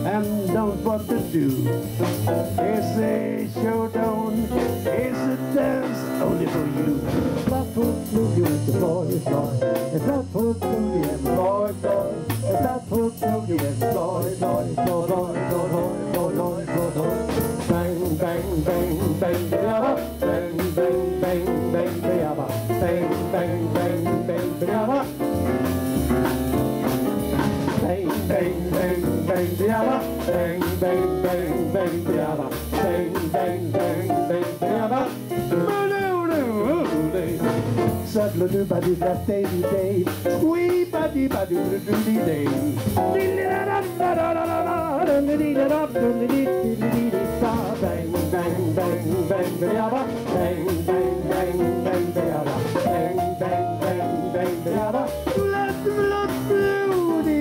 and knows what to do. It's a showdown, it's a dance only for you. Flatfoot Floogie with the boys, boys. And Flatfoot Floogie and the boys, boys. And Flatfoot Floogie and the boys, boys. Boys, boys, boys, boys, boys, boys. Bang, bang, bang, bang, bang, bang, bang, bang, bang, bang, bang, bang, bang, bang, bang, bang, bang, bang, diabba, bang, bang, bang, bang, diabba, bang, bang, bang, bang, diabba. Saddle do ba do da day day, wee ba di ba do do do day. Bang bang bang bang diabba, bang bang bang bang diabba, bang bang bang bang diabba. Blood blood bloody.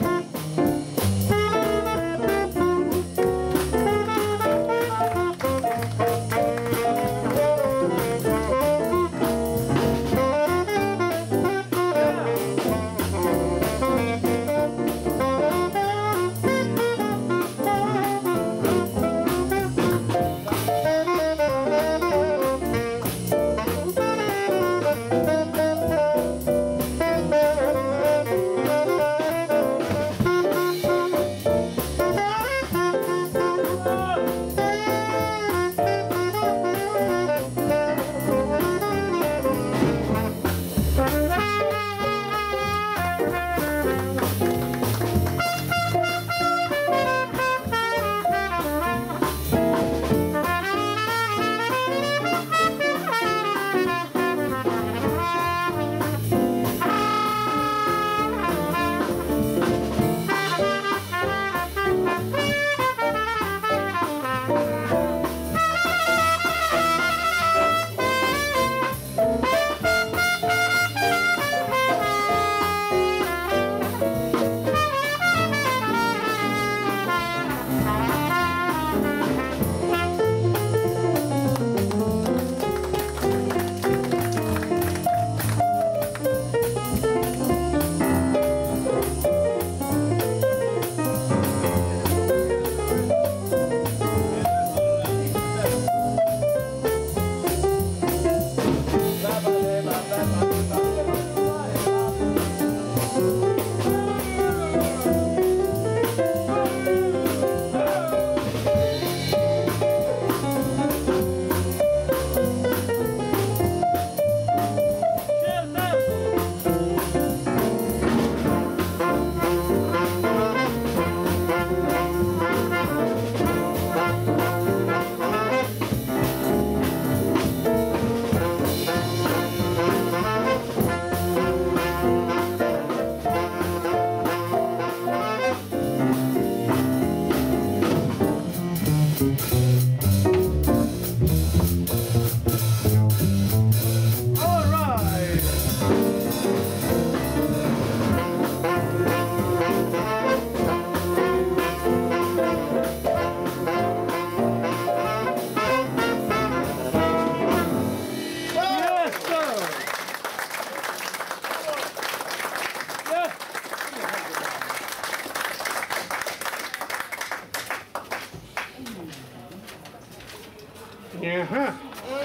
Jaha.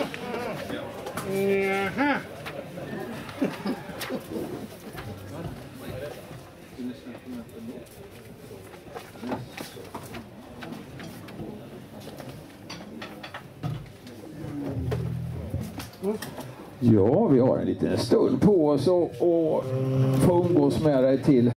Jaha. Ja, vi har en liten stund på oss och få umgås med dig till